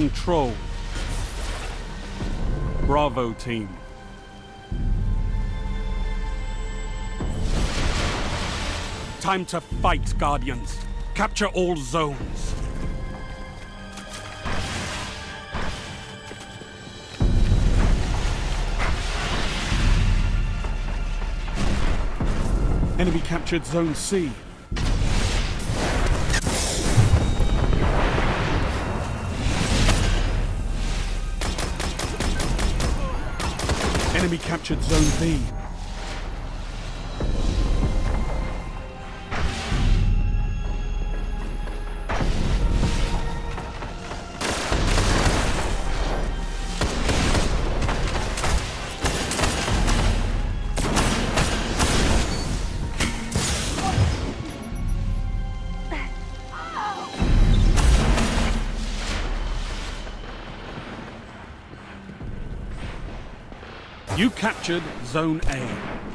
control. Bravo team. Time to fight, Guardians. Capture all zones. Enemy captured Zone C. Enemy captured Zone B. You captured Zone A.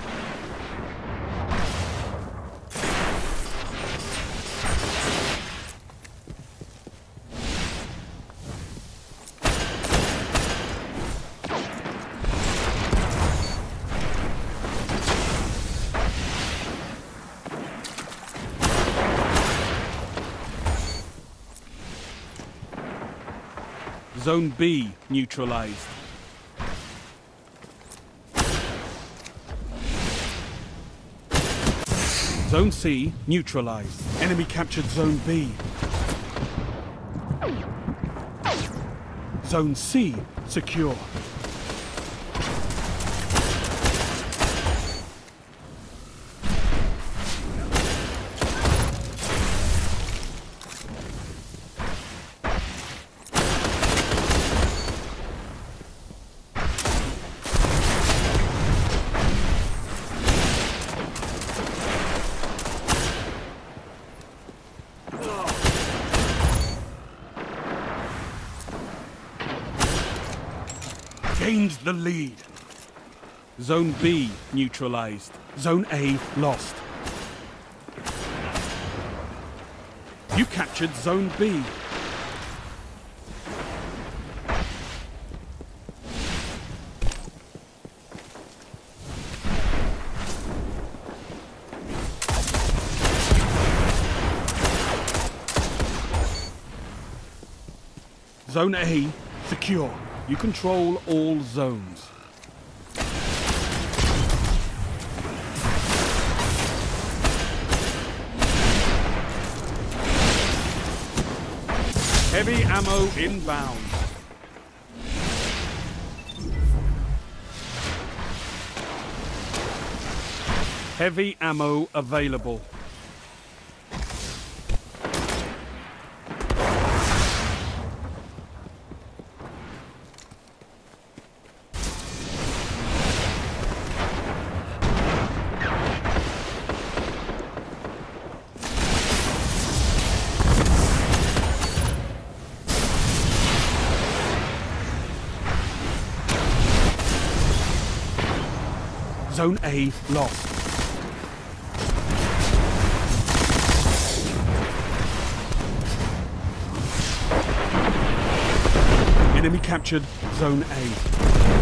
Zone B neutralized. Zone C neutralized. Enemy captured Zone B. Zone C secure. Gained the lead. Zone B neutralized. Zone A lost. You captured Zone B. Zone A secure. You control all zones. Heavy ammo inbound. Heavy ammo available. Zone A lost. Enemy captured Zone A.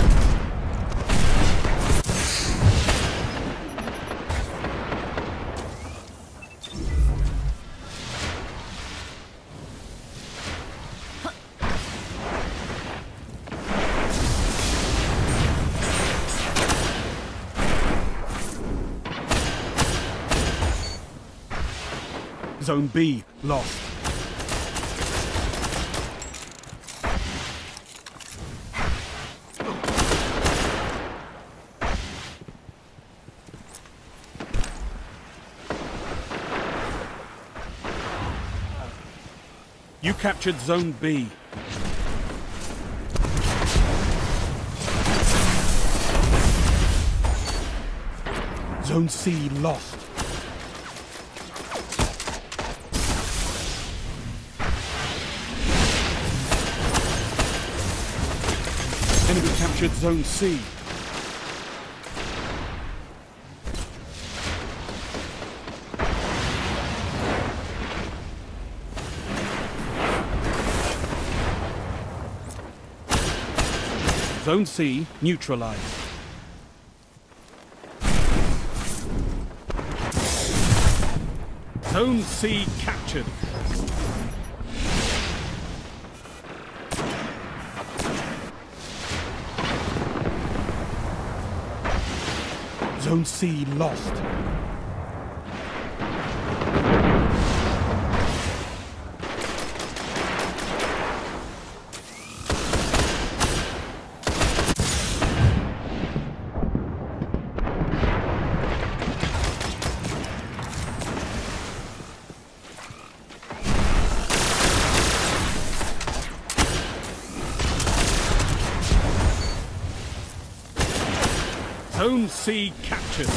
Zone B lost. You captured Zone B. Zone C lost. Enemy captured Zone C. Zone C neutralized. Zone C captured. Zone C lost. Zone C captured.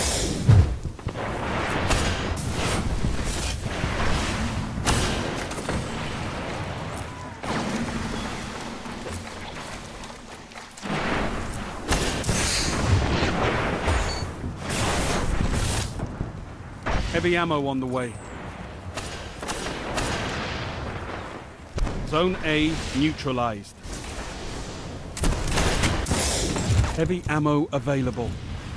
Heavy ammo on the way. Zone A neutralized. Heavy ammo available.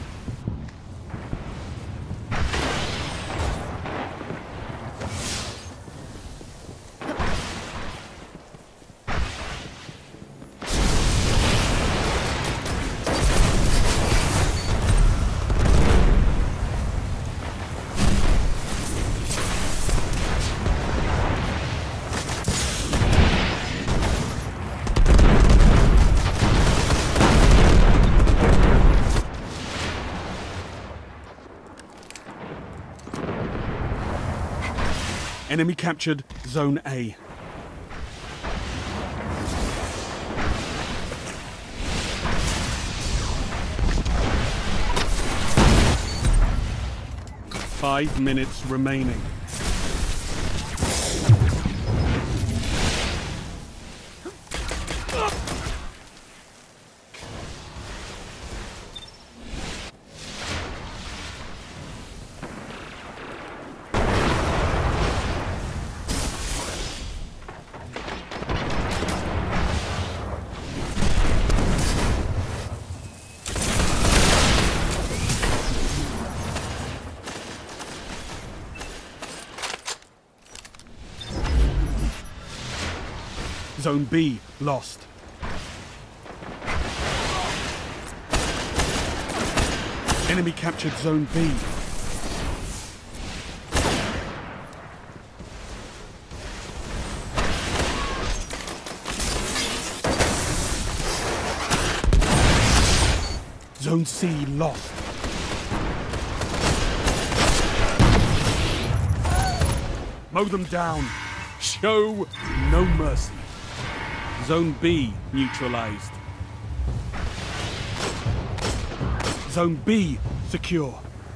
Enemy captured Zone A. Five minutes remaining. Zone B lost. Enemy captured Zone B. Zone C lost. Mow them down. Show no mercy. Zone B neutralized. Zone B secure.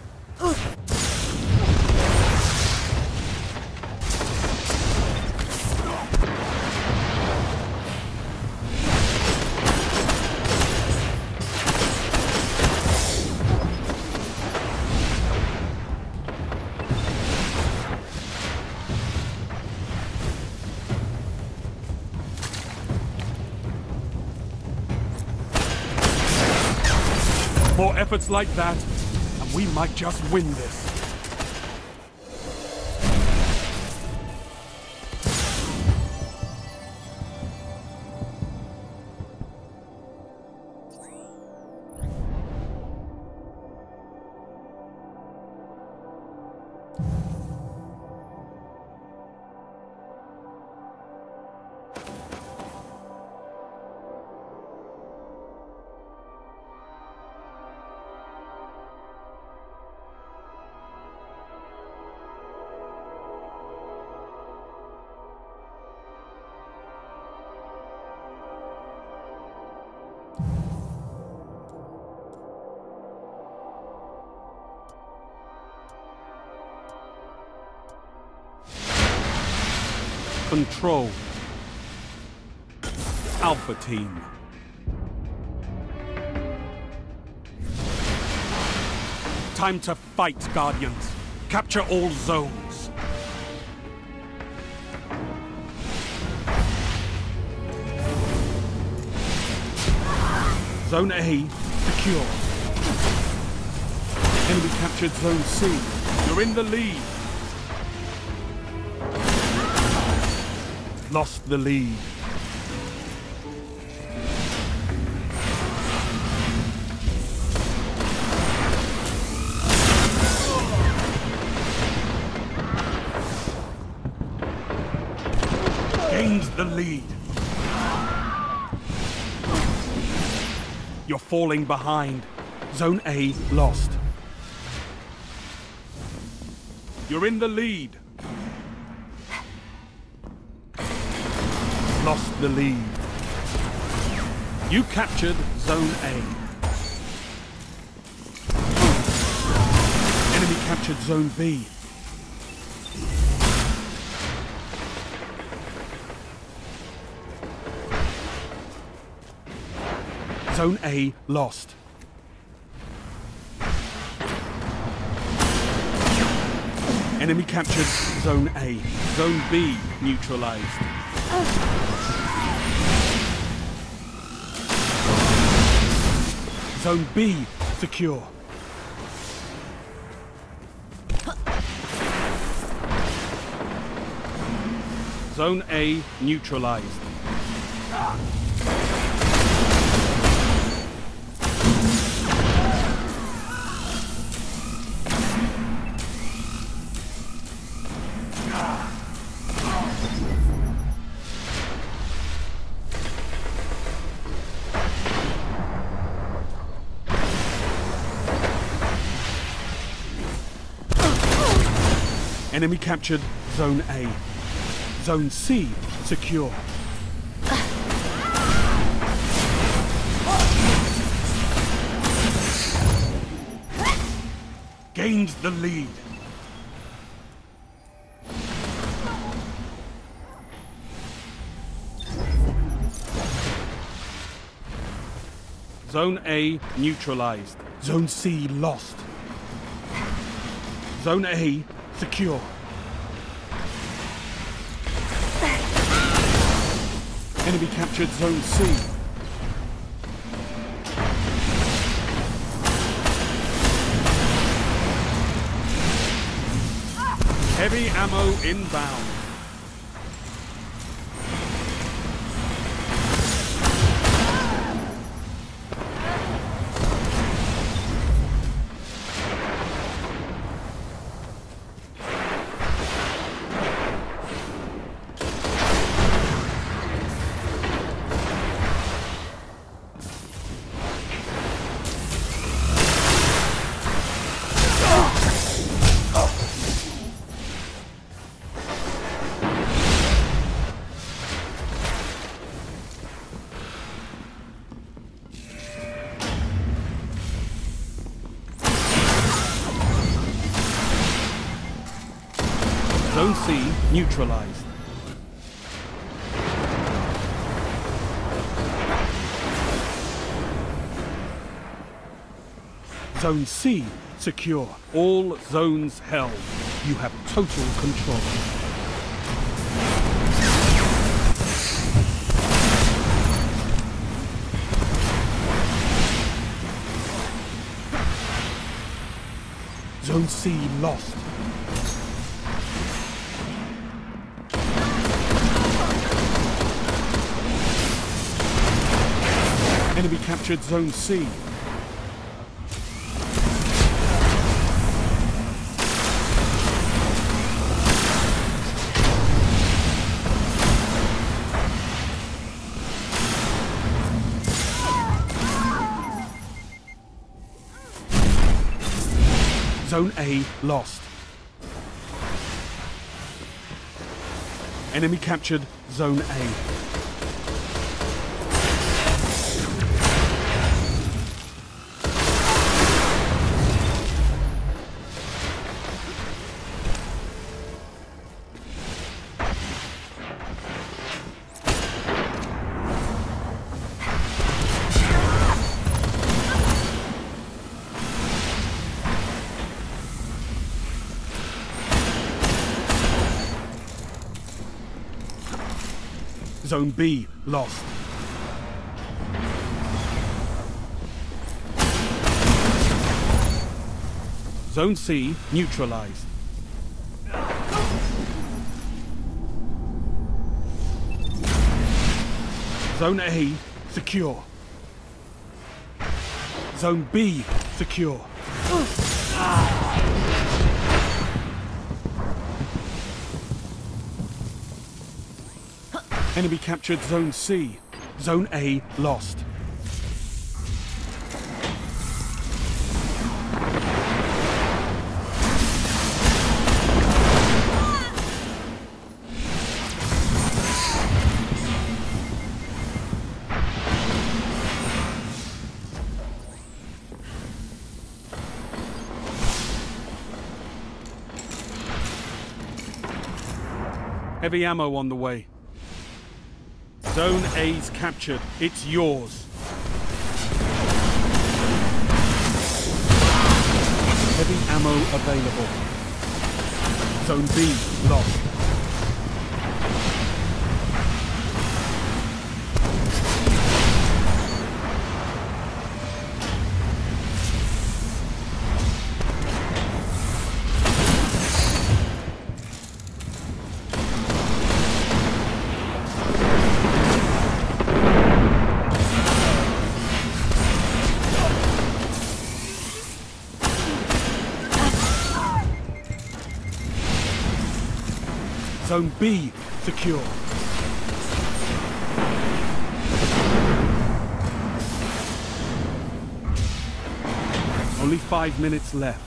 More efforts like that, and we might just win this. Control. Alpha Team. Time to fight, Guardians. Capture all zones. Zone A secure. Enemy captured Zone C. You're in the lead. Lost the lead. Gained the lead. You're falling behind. Zone A lost. You're in the lead. Lost the lead. You captured Zone A. Enemy captured Zone B. Zone A lost. Enemy captured Zone A. Zone B neutralized. Zone B secure. Zone A neutralized. Enemy captured Zone A. Zone C secure. Gained the lead. Zone A neutralized. Zone C lost. Zone A secure. Enemy captured Zone C. Heavy ammo inbound. Zone C neutralized. Zone C secure. All zones held. You have total control. Zone C lost. Enemy captured Zone C. Zone A lost. Enemy captured Zone A. Zone B lost. Zone C neutralized. Zone A secure. Zone B secure. Enemy captured Zone C. Zone A lost. Heavy ammo on the way. Zone A's captured. It's yours. Heavy ammo available. Zone B lost. Zone B secure. Only 5 minutes left.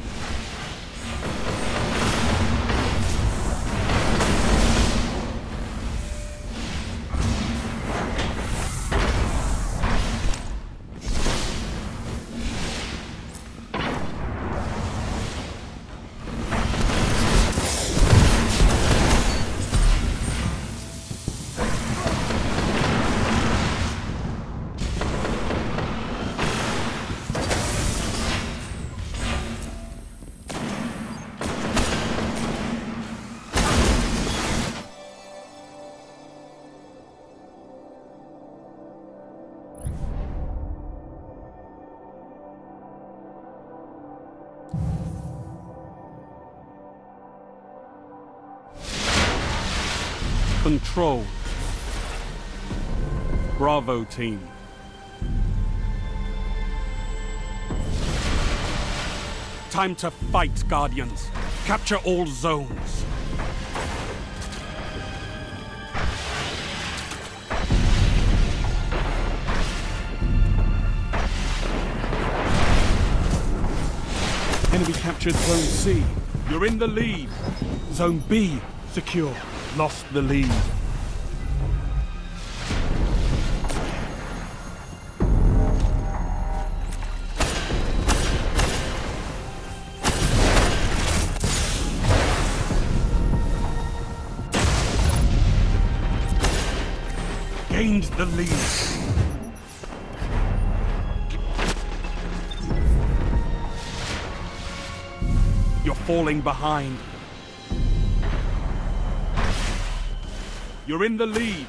Control. Bravo team. Time to fight, Guardians. Capture all zones. Enemy captured Zone C. You're in the lead. Zone B secure. Lost the lead. Gained the lead. You're falling behind. You're in the lead.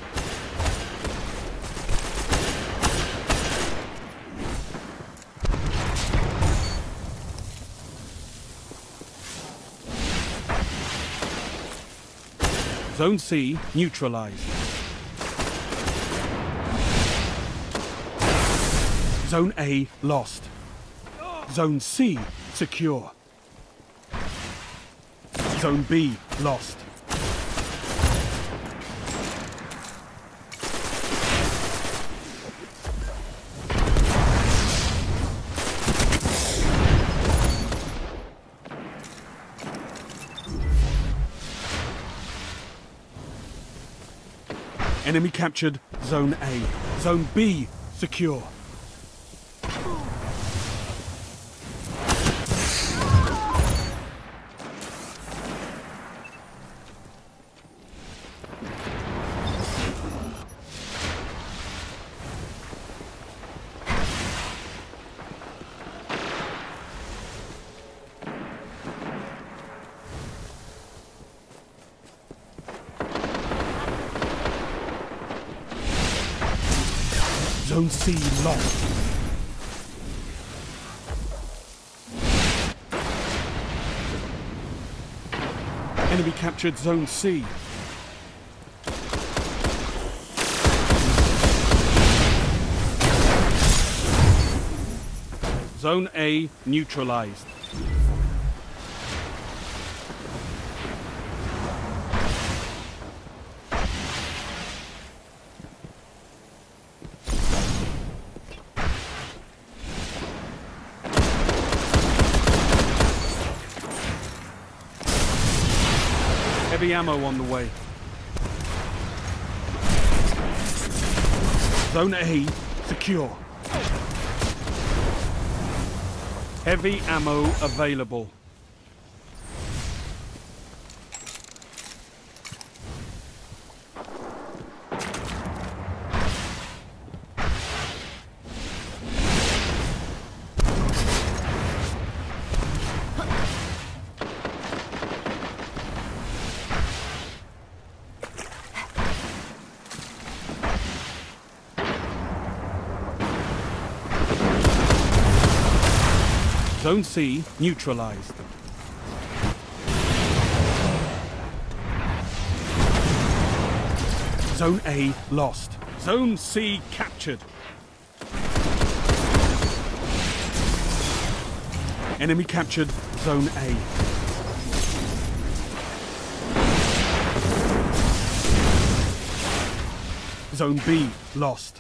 Zone C neutralized. Zone A lost. Zone C secure. Zone B lost. Enemy captured Zone A. Zone B secure. Zone C lost. Enemy captured Zone C. Zone A neutralized. Heavy ammo on the way. Zone A secure. Heavy ammo available. Zone C neutralized. Zone A lost. Zone C captured. Enemy captured Zone A. Zone B lost.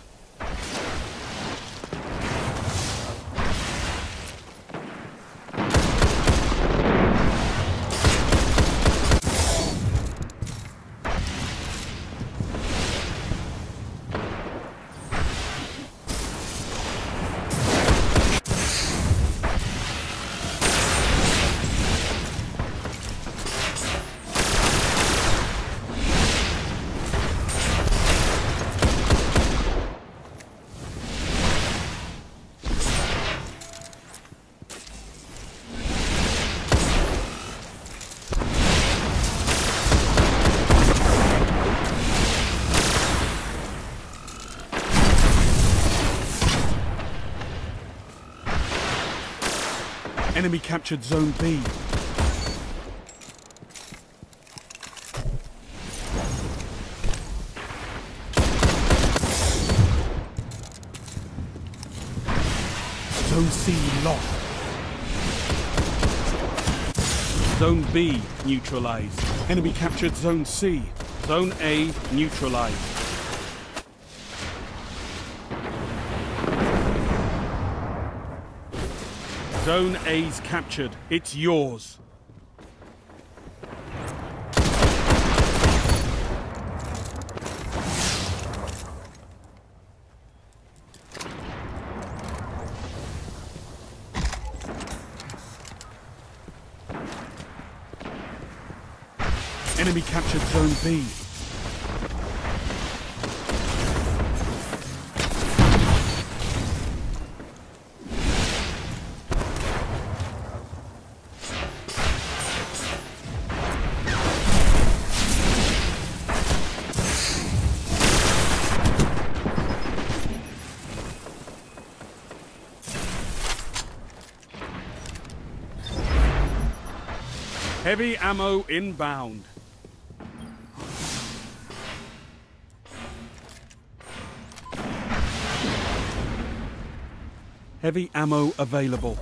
Enemy captured Zone B. Zone C lost. Zone B neutralized. Enemy captured Zone C. Zone A neutralized. Zone A's captured. It's yours. Enemy captured Zone B. Heavy ammo inbound. Heavy ammo available.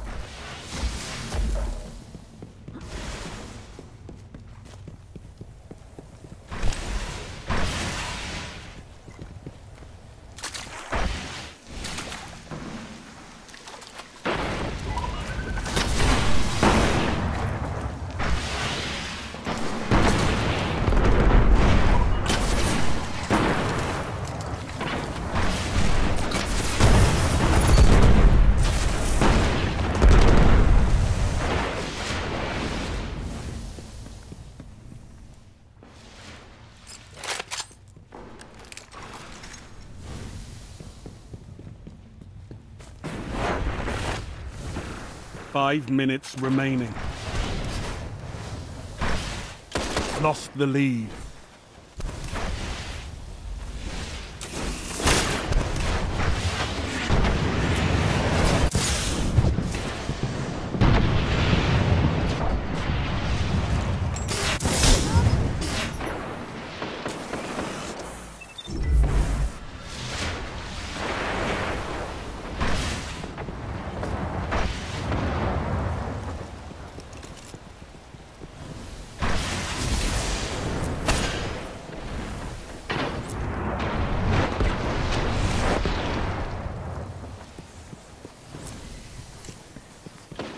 Five minutes remaining. Lost the lead.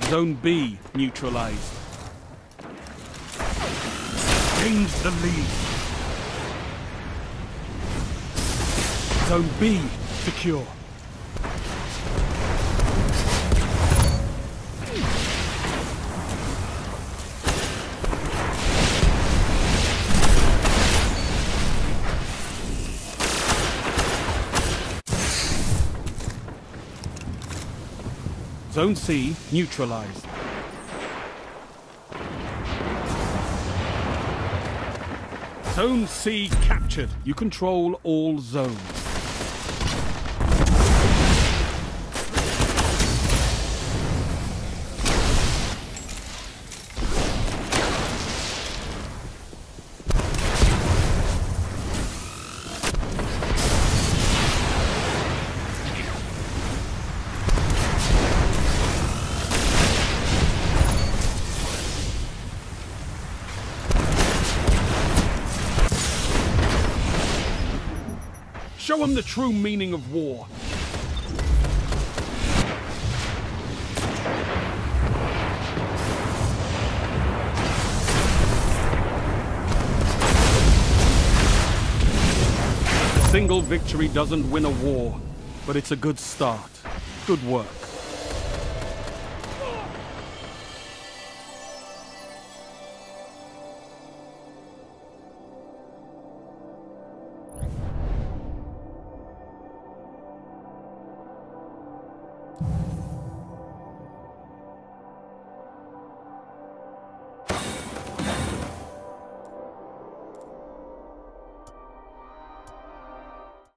Zone B neutralized. Gained the lead. Zone B secure. Zone C neutralized. Zone C captured. You control all zones. Show them the true meaning of war. A single victory doesn't win a war, but it's a good start. Good work.